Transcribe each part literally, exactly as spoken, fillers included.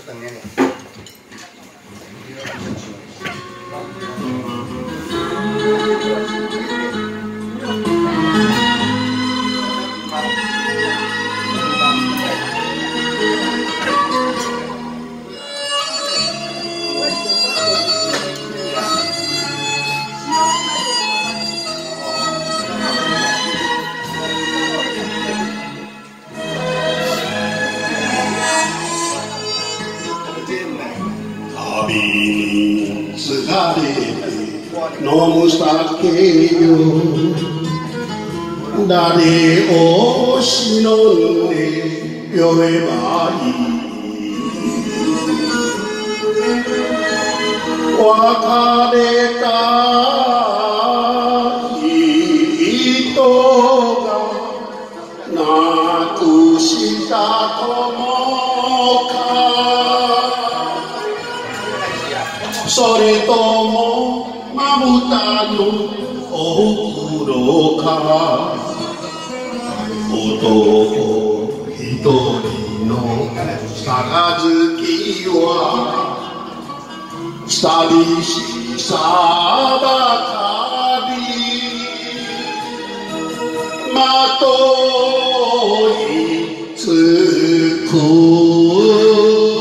等年龄。 旅に疲れて飲む酒よ誰を忍んで呼べばいい別れた人がなくした友かそれともまぶたのおふろか男一人の杯は寂しさばかりまといつく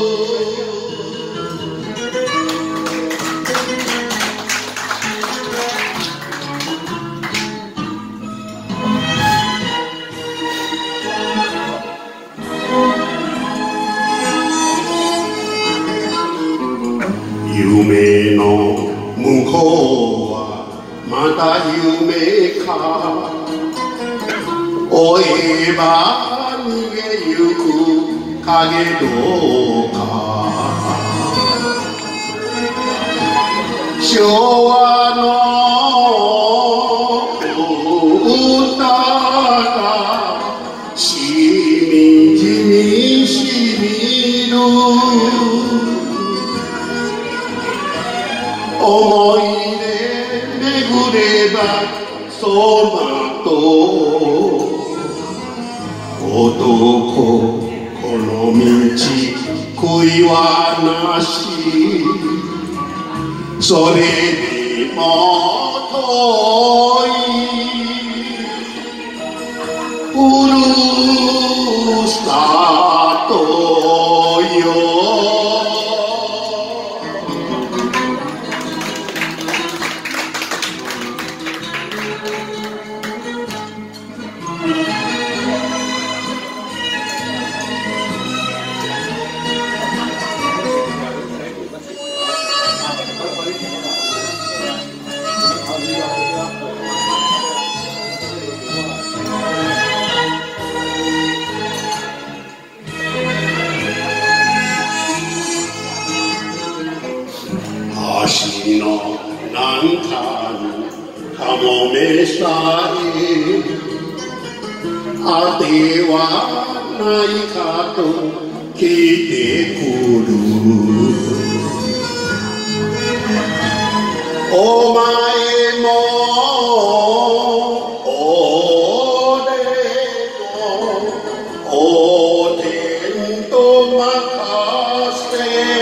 夢の向こうはまた夢か追えば逃げゆく影どうか昭和の歌がしみじみしみる思い出巡ればそのと男この道悔いはなしそれでも遠いふるさとよ橋のなんかにかもめさえあてはないかと聞いてくるお前も俺もお天と任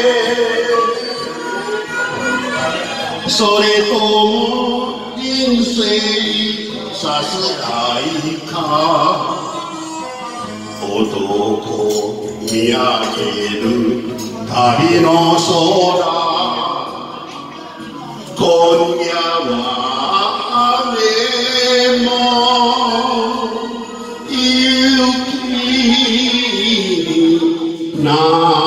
せそれとも人生さすらいか男見上げる旅の空今夜は雨も雪になる